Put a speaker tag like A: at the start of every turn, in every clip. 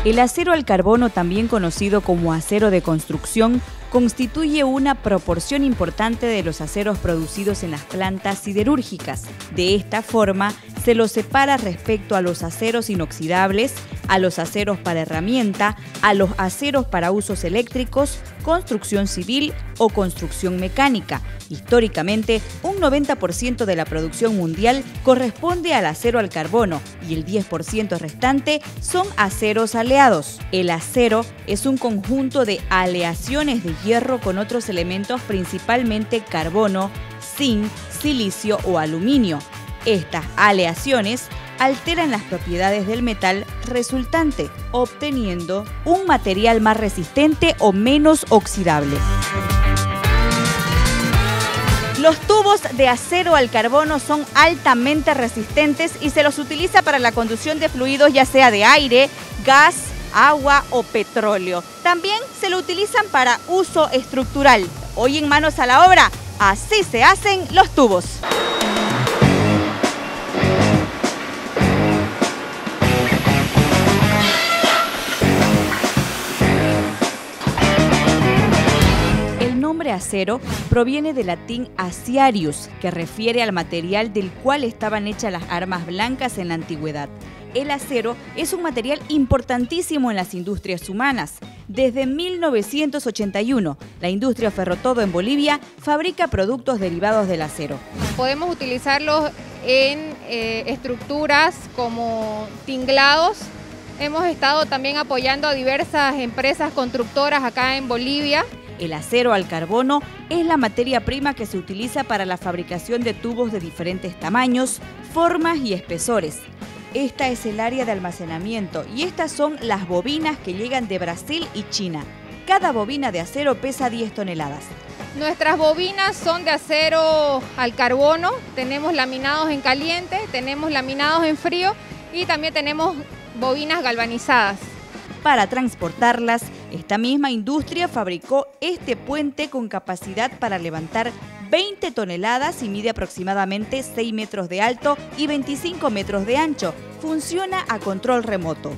A: El acero al carbono, también conocido como acero de construcción, constituye una proporción importante de los aceros producidos en las plantas siderúrgicas. De esta forma, se los separa respecto a los aceros inoxidables, a los aceros para herramienta, a los aceros para usos eléctricos, construcción civil o construcción mecánica. Históricamente, un 90% de la producción mundial corresponde al acero al carbono y el 10% restante son aceros aleados. El acero es un conjunto de aleaciones de hierro con otros elementos, principalmente carbono, zinc, silicio o aluminio. Estas aleaciones alteran las propiedades del metal resultante, obteniendo un material más resistente o menos oxidable. Los tubos de acero al carbono son altamente resistentes y se los utiliza para la conducción de fluidos, ya sea de aire, gas, agua o petróleo. También se lo utilizan para uso estructural. Hoy en Manos a la Obra, así se hacen los tubos. Acero proviene del latín aciarius, que refiere al material del cual estaban hechas las armas blancas en la antigüedad. El acero es un material importantísimo en las industrias humanas. Desde 1981, la industria Ferrotodo en Bolivia fabrica productos derivados del acero.
B: Podemos utilizarlos en estructuras como tinglados. Hemos estado también apoyando a diversas empresas constructoras acá en Bolivia.
A: El acero al carbono es la materia prima que se utiliza para la fabricación de tubos de diferentes tamaños, formas y espesores. Esta es el área de almacenamiento y estas son las bobinas que llegan de Brasil y China. Cada bobina de acero pesa 10 toneladas.
B: Nuestras bobinas son de acero al carbono, tenemos laminados en caliente, tenemos laminados en frío y también tenemos bobinas galvanizadas.
A: Para transportarlas, esta misma industria fabricó este puente con capacidad para levantar 20 toneladas y mide aproximadamente 6 metros de alto y 25 metros de ancho. Funciona a control remoto.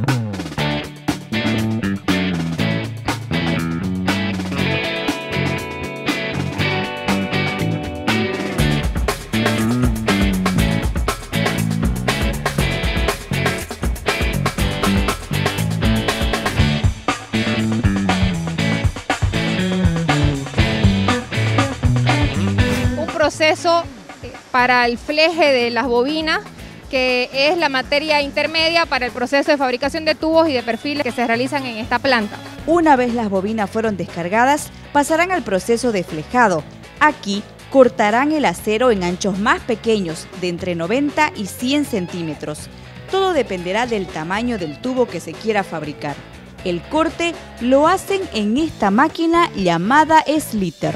B: Proceso para el fleje de las bobinas, que es la materia intermedia para el proceso de fabricación de tubos y de perfiles que se realizan en esta planta.
A: Una vez las bobinas fueron descargadas, pasarán al proceso de flejado. Aquí cortarán el acero en anchos más pequeños, de entre 90 y 100 centímetros. Todo dependerá del tamaño del tubo que se quiera fabricar. El corte lo hacen en esta máquina llamada sliter.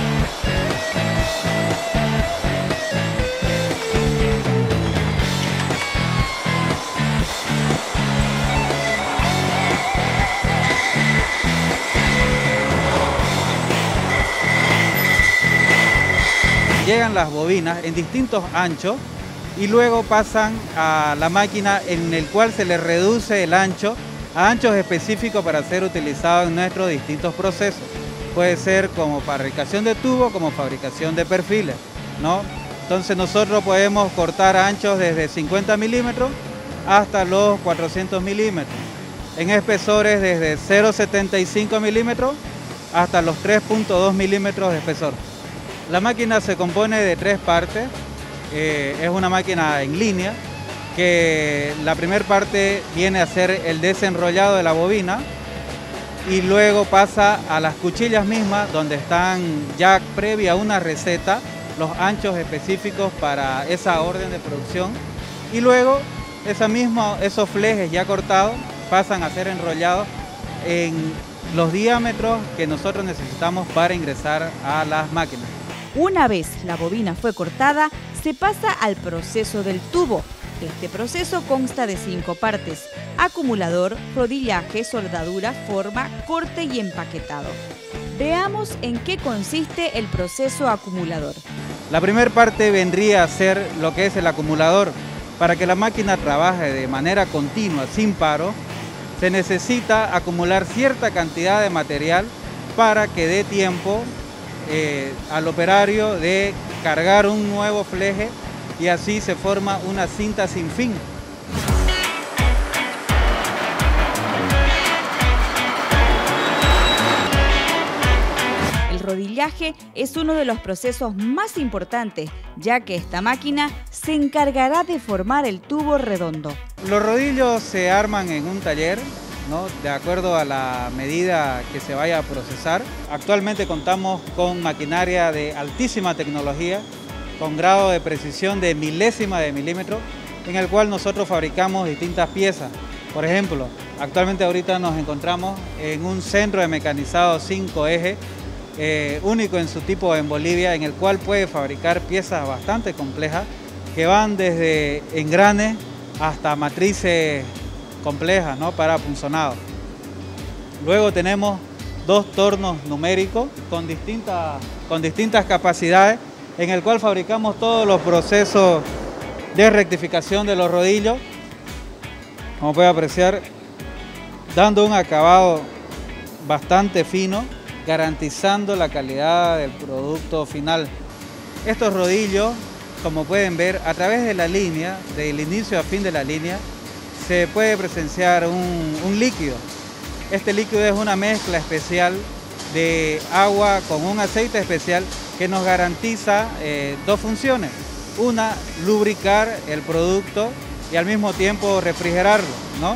C: Llegan las bobinas en distintos anchos y luego pasan a la máquina en el cual se les reduce el ancho a anchos específicos para ser utilizados en nuestros distintos procesos. Puede ser como fabricación de tubos, como fabricación de perfiles, ¿no? Entonces nosotros podemos cortar anchos desde 50 milímetros hasta los 400 milímetros. En espesores desde 0,75 milímetros hasta los 3,2 milímetros de espesor. La máquina se compone de 3 partes, es una máquina en línea, que la primera parte viene a ser el desenrollado de la bobina y luego pasa a las cuchillas mismas donde están ya previa una receta, los anchos específicos para esa orden de producción y luego esos flejes ya cortados pasan a ser enrollados en los diámetros que nosotros necesitamos para ingresar a las máquinas.
A: Una vez la bobina fue cortada, se pasa al proceso del tubo. Este proceso consta de 5 partes: acumulador, rodillaje, soldadura, forma, corte y empaquetado. Veamos en qué consiste el proceso acumulador.
C: La primera parte vendría a ser lo que es el acumulador. Para que la máquina trabaje de manera continua, sin paro, se necesita acumular cierta cantidad de material para que dé tiempo al operario de cargar un nuevo fleje y así se forma una cinta sin fin.
A: El rodillaje es uno de los procesos más importantes, ya que esta máquina se encargará de formar el tubo redondo.
C: Los rodillos se arman en un taller, ¿no?, de acuerdo a la medida que se vaya a procesar. Actualmente contamos con maquinaria de altísima tecnología, con grado de precisión de milésima de milímetro, en el cual nosotros fabricamos distintas piezas. Por ejemplo, actualmente ahorita nos encontramos en un centro de mecanizado 5 ejes, único en su tipo en Bolivia, en el cual puede fabricar piezas bastante complejas que van desde engranes hasta matrices complejas, ¿no?, para punzonado. Luego tenemos 2 tornos numéricos con distintas capacidades, en el cual fabricamos todos los procesos de rectificación de los rodillos, como puede apreciar, dando un acabado bastante fino, garantizando la calidad del producto final. Estos rodillos, como pueden ver, a través de la línea, del inicio a fin de la línea, se puede presenciar un líquido. Este líquido es una mezcla especial de agua con un aceite especial que nos garantiza 2 funciones. Una, lubricar el producto y al mismo tiempo refrigerarlo, ¿no?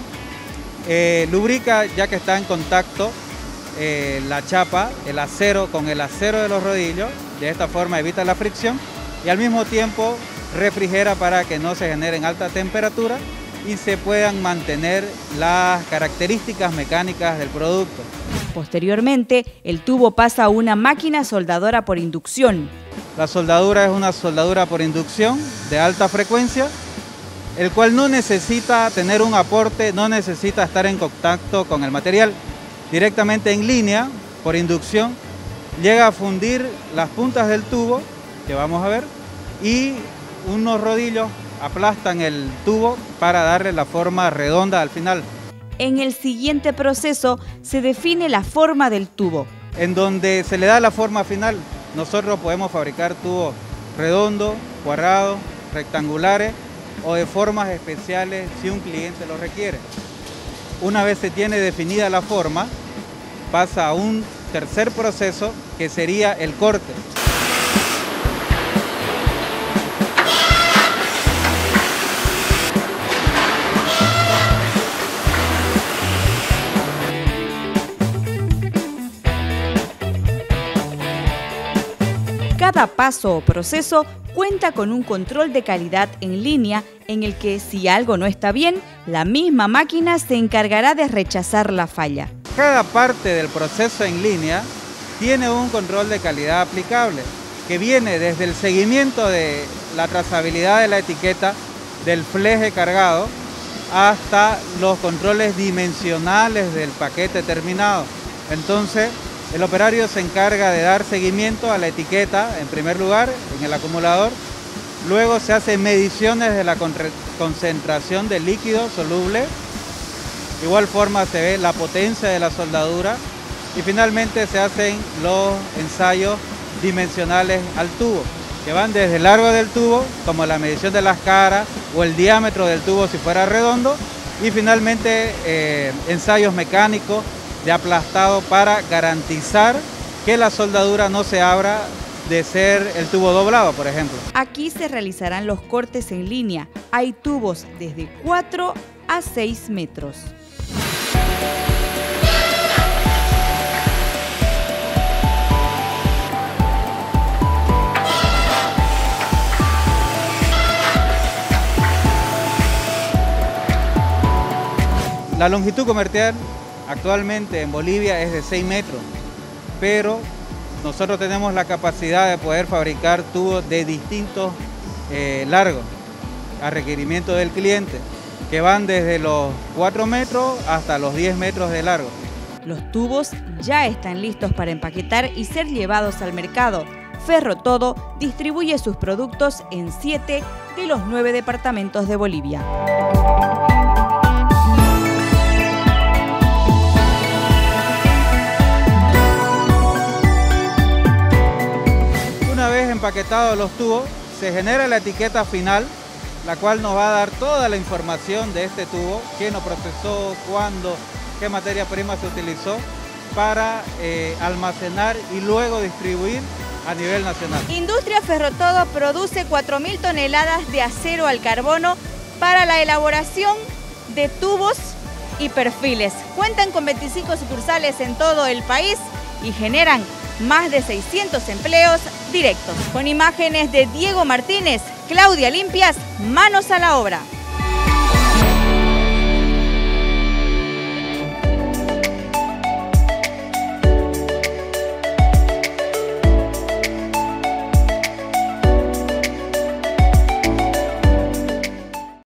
C: Lubrica ya que está en contacto la chapa, el acero con el acero de los rodillos, de esta forma evita la fricción y al mismo tiempo refrigera para que no se generen alta temperatura y se puedan mantener las características mecánicas del producto.
A: Posteriormente, el tubo pasa a una máquina soldadora por inducción.
C: La soldadura es una soldadura por inducción de alta frecuencia, el cual no necesita tener un aporte, no necesita estar en contacto con el material. Directamente en línea, por inducción, llega a fundir las puntas del tubo, que vamos a ver, y unos rodillos aplastan el tubo para darle la forma redonda al final.
A: En el siguiente proceso se define la forma del tubo.
C: En donde se le da la forma final, nosotros podemos fabricar tubos redondos, cuadrados, rectangulares o de formas especiales si un cliente lo requiere. Una vez se tiene definida la forma, pasa a un tercer proceso que sería el corte.
A: Cada paso o proceso cuenta con un control de calidad en línea en el que si algo no está bien, la misma máquina se encargará de rechazar la falla.
C: Cada parte del proceso en línea tiene un control de calidad aplicable que viene desde el seguimiento de la trazabilidad de la etiqueta del fleje cargado hasta los controles dimensionales del paquete terminado. Entonces, el operario se encarga de dar seguimiento a la etiqueta, en primer lugar, en el acumulador. Luego se hacen mediciones de la concentración de líquido soluble. De igual forma se ve la potencia de la soldadura. Y finalmente se hacen los ensayos dimensionales al tubo, que van desde el largo del tubo, como la medición de las caras, o el diámetro del tubo si fuera redondo. Y finalmente ensayos mecánicos de aplastado para garantizar que la soldadura no se abra de ser el tubo doblado, por ejemplo.
A: Aquí se realizarán los cortes en línea. Hay tubos desde 4 a 6 metros.
C: La longitud comercial actualmente en Bolivia es de 6 metros, pero nosotros tenemos la capacidad de poder fabricar tubos de distintos largos a requerimiento del cliente, que van desde los 4 metros hasta los 10 metros de largo.
A: Los tubos ya están listos para empaquetar y ser llevados al mercado. Ferrotodo distribuye sus productos en 7 de los 9 departamentos de Bolivia.
C: empaquetado de los tubos, se genera la etiqueta final, la cual nos va a dar toda la información de este tubo, quién lo procesó, cuándo, qué materia prima se utilizó, para almacenar y luego distribuir a nivel nacional.
A: Industria Ferrotodo produce 4.000 toneladas de acero al carbono para la elaboración de tubos y perfiles. Cuentan con 25 sucursales en todo el país y generan más de 600 empleos directos. Con imágenes de Diego Martínez, Claudia Limpias, manos a la obra.